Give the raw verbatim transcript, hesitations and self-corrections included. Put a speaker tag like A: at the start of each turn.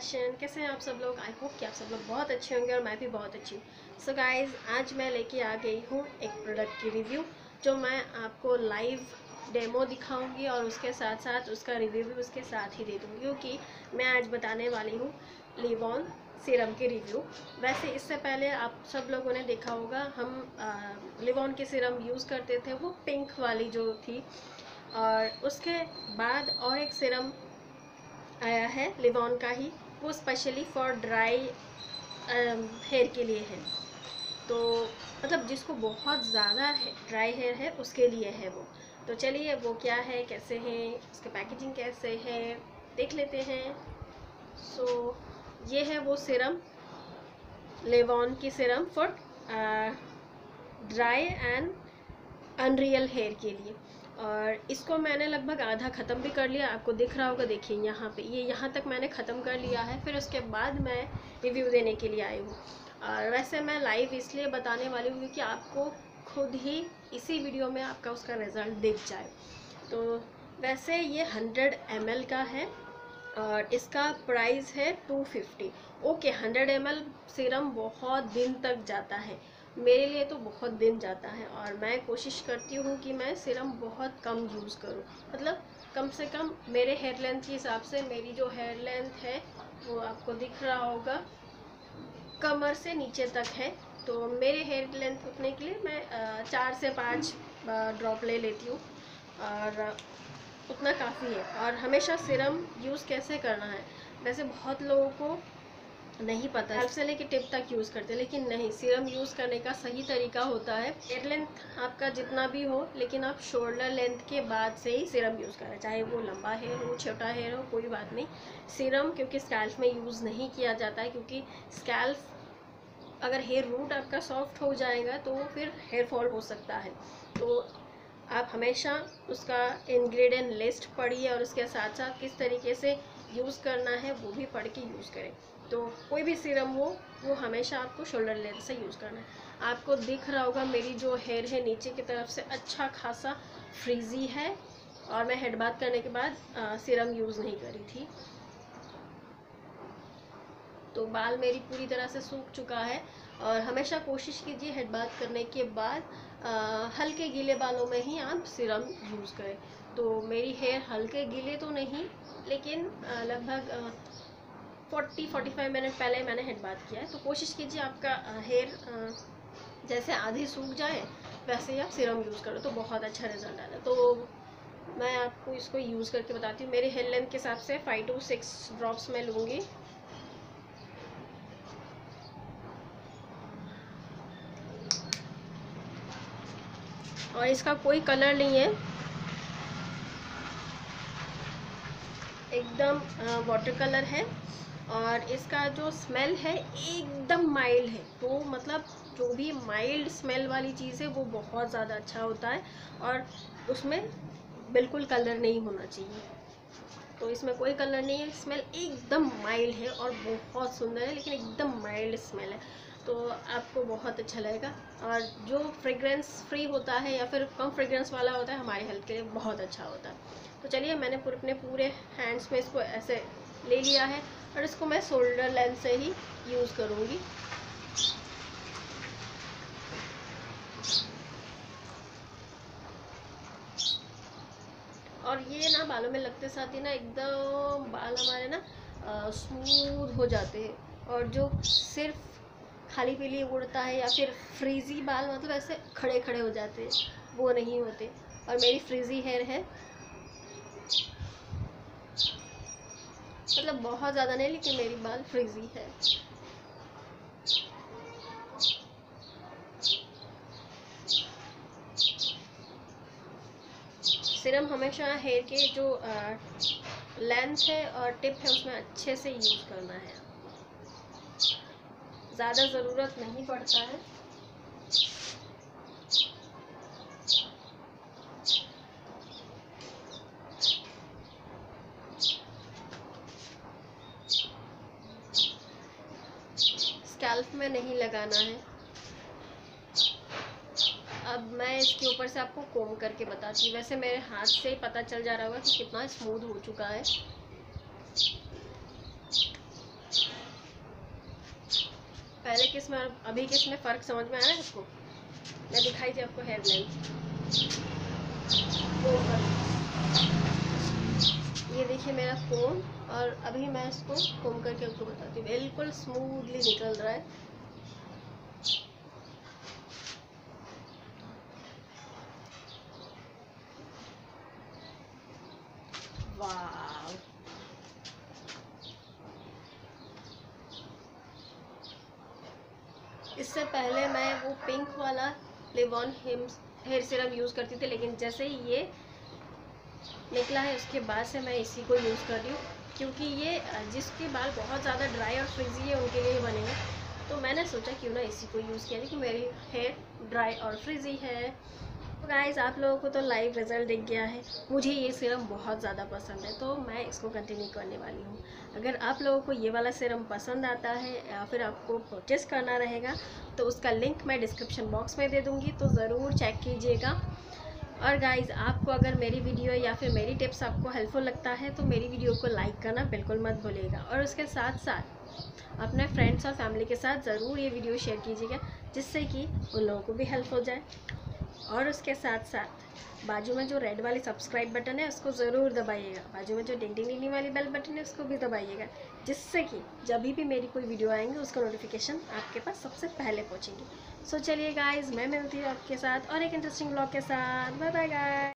A: Fashion. कैसे हैं आप सब लोग? आई होप कि आप सब लोग बहुत अच्छे होंगे और मैं भी बहुत अच्छी हूँ। सो गाइज, आज मैं लेके आ गई हूँ एक प्रोडक्ट की रिव्यू, जो मैं आपको लाइव डेमो दिखाऊंगी और उसके साथ साथ उसका रिव्यू भी उसके साथ ही दे दूँगी, क्योंकि मैं आज बताने वाली हूँ लिवॉन सीरम की रिव्यू। वैसे इससे पहले आप सब लोगों ने देखा होगा, हम लिवॉन की सीरम यूज़ करते थे, वो पिंक वाली जो थी, और उसके बाद और एक सीरम आया है लिवॉन का ही, वो स्पेशली फॉर ड्राई हेयर के लिए है। तो मतलब जिसको बहुत ज़्यादा ड्राई हेयर है उसके लिए है वो। तो चलिए वो क्या है, कैसे है, उसके पैकेजिंग कैसे है, देख लेते हैं। सो so, ये है वो सीरम, लिवॉन की serum for dry and unruly hair के लिए। और इसको मैंने लगभग आधा ख़त्म भी कर लिया, आपको दिख रहा होगा, देखिए यहाँ पे, ये यहाँ तक मैंने ख़त्म कर लिया है। फिर उसके बाद मैं रिव्यू देने के लिए आई हूँ। और वैसे मैं लाइव इसलिए बताने वाली हूँ क्योंकि आपको खुद ही इसी वीडियो में आपका उसका रिज़ल्ट दिख जाए। तो वैसे ये हंड्रेड एम एल का है और इसका प्राइस है two fifty. Okay, hundred M L serum बहुत दिन तक जाता है, मेरे लिए तो बहुत दिन जाता है। और मैं कोशिश करती हूँ कि मैं सीरम बहुत कम यूज़ करूँ, मतलब कम से कम मेरे हेयर लेंथ के हिसाब से। मेरी जो हेयर लेंथ है वो आपको दिख रहा होगा, कमर से नीचे तक है। तो मेरे हेयर लेंथ उतने के लिए मैं चार से पाँच ड्रॉप ले लेती हूँ, और उतना काफ़ी है। और हमेशा सीरम यूज़ कैसे करना है, वैसे बहुत लोगों को नहीं पता, स्कैल्प से लेके टिप तक यूज़ करते हैं, लेकिन नहीं, सीरम यूज़ करने का सही तरीका होता है, हेयर लेंथ आपका जितना भी हो, लेकिन आप शोल्डर लेंथ के बाद से ही सीरम यूज़ करें, चाहे वो लंबा हेयर हो, छोटा हेयर हो, कोई बात नहीं। सीरम क्योंकि स्कैल्प में यूज़ नहीं किया जाता है, क्योंकि स्कैल्प अगर हेयर रूट आपका सॉफ्ट हो जाएगा तो फिर हेयर फॉल हो सकता है। तो आप हमेशा उसका इंग्रेडिएंट लिस्ट पढ़िए और उसके साथ साथ किस तरीके से यूज़ करना है वो भी पढ़ के यूज़ करें। तो कोई भी सीरम हो वो हमेशा आपको शोल्डर लेंथ से यूज़ करना है। आपको दिख रहा होगा मेरी जो हेयर है नीचे की तरफ से अच्छा खासा फ्रीजी है, और मैं हेड बाथ करने के बाद सीरम यूज़ नहीं करी थी। तो बाल मेरी पूरी तरह से सूख चुका है। और हमेशा कोशिश कीजिए हेड बाथ करने के बाद आ, हल्के गीले बालों में ही आप सीरम यूज़ करें। तो मेरी हेयर हल्के गीले तो नहीं, लेकिन लगभग फोर्टी फोर्टी फाइव मिनट पहले मैंने हेड बाथ किया है। तो कोशिश कीजिए आपका हेयर जैसे आधी सूख जाए वैसे ही आप सीरम यूज़ करो, तो बहुत अच्छा रिजल्ट आना। तो मैं आपको इसको यूज़ करके बताती हूँ। मेरे हेयर लेंथ के हिसाब से फाइव टू सिक्स ड्रॉप्स मैं लूँगी। और इसका कोई कलर नहीं है, एकदम वाटर कलर है। और इसका जो स्मेल है एकदम माइल्ड है, तो मतलब जो भी माइल्ड स्मेल वाली चीज़ है वो बहुत ज़्यादा अच्छा होता है, और उसमें बिल्कुल कलर नहीं होना चाहिए। तो इसमें कोई कलर नहीं है, स्मेल एकदम माइल्ड है और बहुत सुंदर है, लेकिन एकदम माइल्ड स्मेल है, तो आपको बहुत अच्छा लगेगा। और जो फ्रेग्रेंस फ्री होता है या फिर कम फ्रेग्रेंस वाला होता है, हमारे हेल्थ के लिए बहुत अच्छा होता है। तो चलिए, मैंने पूरे अपने पूरे हैंड्स में इसको ऐसे ले लिया है, और इसको मैं शोल्डर लेंथ से ही यूज़ करूँगी। और ये ना बालों में लगते साथ ही ना एकदम बाल हमारे ना स्मूथ हो जाते हैं। और जो सिर्फ खाली पीली उड़ता है या फिर फ्रीजी बाल, मतलब ऐसे खड़े खड़े हो जाते हैं, वो नहीं होते। और मेरी फ्रीजी हेयर है, मतलब बहुत ज़्यादा नहीं, लेकिन मेरी बाल फ्रीजी है। सीरम हमेशा हेयर के जो लेंथ है और टिप है उसमें अच्छे से यूज़ करना है, ज़्यादा ज़रूरत नहीं पड़ता है। स्कैल्प में नहीं लगाना है। अब मैं इसके ऊपर से आपको कोम करके बताती हूँ। वैसे मेरे हाथ से ही पता चल जा रहा होगा कि कितना स्मूथ हो चुका है। किस में और अभी किस में फ़र्क समझ में आ रहा है आपको? मैं दिखाई थी आपको हेयर लेंथ, ये देखिए मेरा कोम, और अभी मैं इसको कोम करके आपको बताती हूँ। बिल्कुल स्मूथली निकल रहा है। वाह, इससे पहले मैं वो पिंक वाला लिवॉन हेयर सीरम यूज़ करती थी, लेकिन जैसे ही ये निकला है उसके बाद से मैं इसी को यूज़ कर रही हूँ, क्योंकि ये जिसके बाल बहुत ज़्यादा ड्राई और फ्रिजी है उनके लिए बने हैं। तो मैंने सोचा क्यों ना इसी को यूज़ किया, क्योंकि मेरी हेयर ड्राई और फ्रिजी है। तो गाइस, आप लोगों को तो लाइव रिजल्ट दिख गया है। मुझे ये सीरम बहुत ज़्यादा पसंद है, तो मैं इसको कंटिन्यू करने वाली हूँ। अगर आप लोगों को ये वाला सीरम पसंद आता है या फिर आपको परचेस करना रहेगा, तो उसका लिंक मैं डिस्क्रिप्शन बॉक्स में दे दूँगी, तो ज़रूर चेक कीजिएगा। और गाइज़, आपको अगर मेरी वीडियो या फिर मेरी टिप्स आपको हेल्पफुल लगता है तो मेरी वीडियो को लाइक करना बिल्कुल मत भूलिएगा, और उसके साथ साथ अपने फ्रेंड्स और फैमिली के साथ ज़रूर ये वीडियो शेयर कीजिएगा, जिससे कि उन लोगों को भी हेल्प हो जाए। और उसके साथ साथ बाजू में जो रेड वाली सब्सक्राइब बटन है उसको ज़रूर दबाइएगा, बाजू में जो डिंग डिंग डिंग वाली बेल बटन है उसको भी दबाइएगा, जिससे कि जब भी मेरी कोई वीडियो आएंगे उसका नोटिफिकेशन आपके पास सबसे पहले पहुंचेंगी। सो चलिए गाइज़, मैं मिलती हूँ आपके साथ और एक इंटरेस्टिंग ब्लॉग के साथ। Bye bye guys.